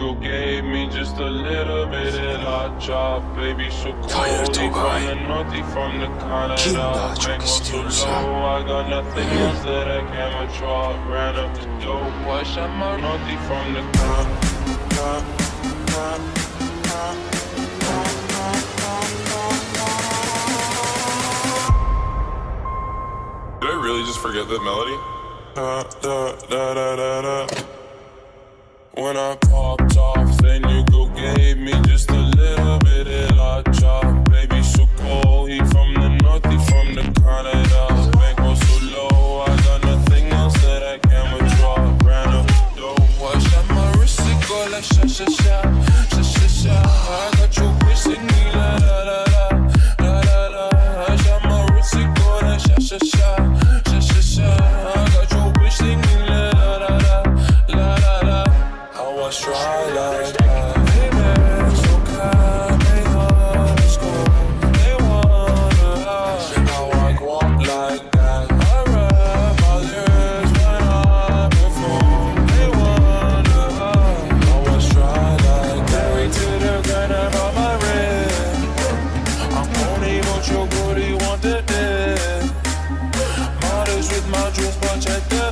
go gave me just a little bit of hot chop. Baby so cold, he from the north, he from the Canada. Bank so low, I got nothing else that I can withdraw. Ran up the dope, I shot my north, he from the Did I really just forget that melody? When I popped off, then you go gave me just a little bit of hot chop. Baby so cold, he from the north, he from the Canada. Bank was so low, I got nothing else that I can withdraw. Ran up the dough, I shot my wrist, it go like sha sha sha, sha sha sha. I got your bitch singing la la la la, la la la. I shot my wrist, it go like sha sha sha, sha sha sha. I got your bitch singing la la la la, la la la. I was try like that. Hey man, so kind, they underscore. They wonder how I walk like that. I rap my lyrics when I perform. They wonder how I was try like that. Married to the grind, I brought my red. I'm only what your booty wanted it. Modest with my jewels, but check the